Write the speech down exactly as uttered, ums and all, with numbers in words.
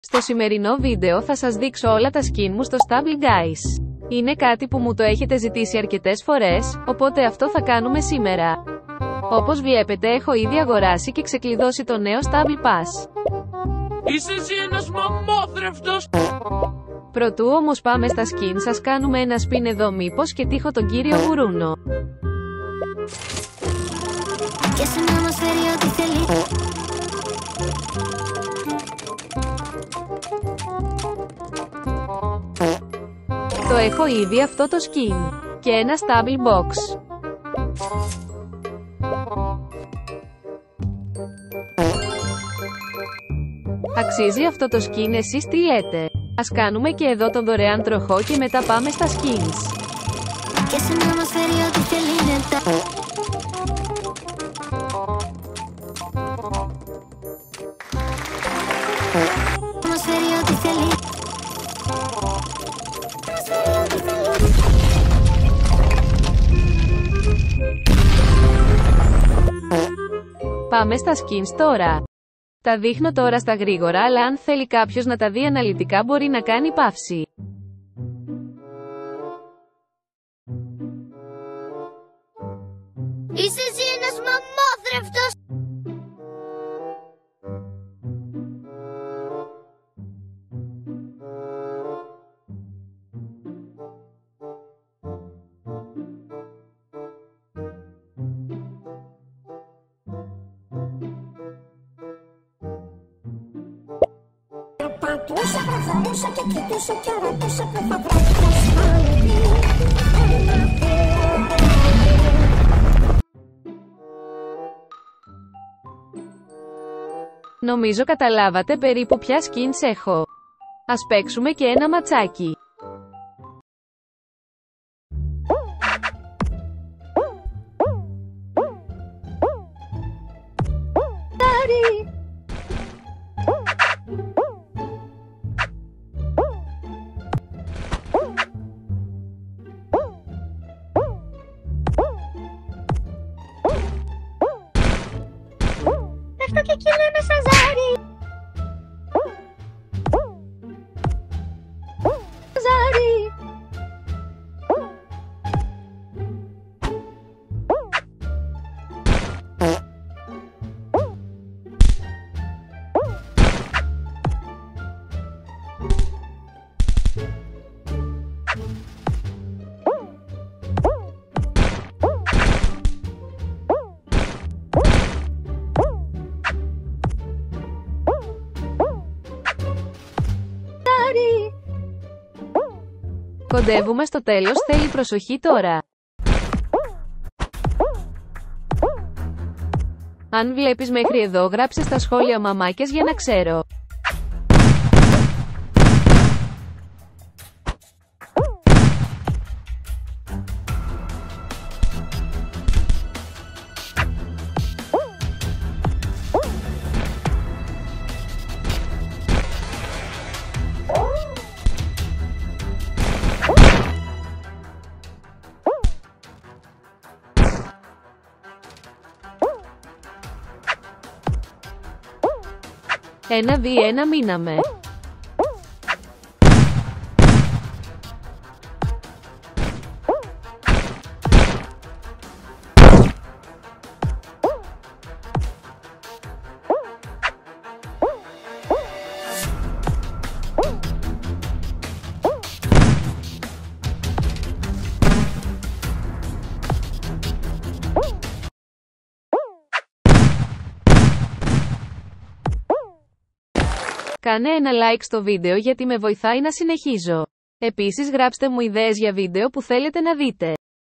Στο σημερινό βίντεο θα σας δείξω όλα τα skin μου στο Stable Guys. Είναι κάτι που μου το έχετε ζητήσει αρκετές φορές, οπότε αυτό θα κάνουμε σήμερα. Όπως βλέπετε έχω ήδη αγοράσει και ξεκλειδώσει το νέο Stable Pass. Είσαι εσύ ένας μαμόθρευτος! Προτού όμως πάμε στα skin, σας κάνουμε ένα spin εδώ μήπως και τύχω τον κύριο Γουρούνο. Και σε να μας φέρει ό,τι θέλει. Το έχω ήδη αυτό το skin. Και ένα Stable Box. Αξίζει αυτό το skin, εσείς τι λέτε? Ας κάνουμε και εδώ τον δωρεάν τροχό και μετά πάμε στα skins. Και σε να μας φέρει ό,τι θέλει μετά. Μας φέρει ό,τι θέλει. Πάμε στα skins τώρα. Τα δείχνω τώρα στα γρήγορα, αλλά αν θέλει κάποιος να τα δει αναλυτικά μπορεί να κάνει παύση. Είσαι εσύ ένας μαμόθρευτος! Πατούσα, προχωρούσα και κοιτούσα και ρωτούσα που θα βρω το σπάλι. Νομίζω καταλάβατε περίπου ποια skins έχω. Ας παίξουμε και ένα ματσάκι. Αυτό και εκεί λέμε σαν ζάρι. Ζάρι. Κοντεύουμε στο τέλος, θέλει προσοχή τώρα. Αν βλέπεις μέχρι εδώ, γράψε στα σχόλια μαμάκες για να ξέρω. Ένα δι ένα μείναμε. Κάνε ένα like στο βίντεο γιατί με βοηθάει να συνεχίζω. Επίσης γράψτε μου ιδέες για βίντεο που θέλετε να δείτε.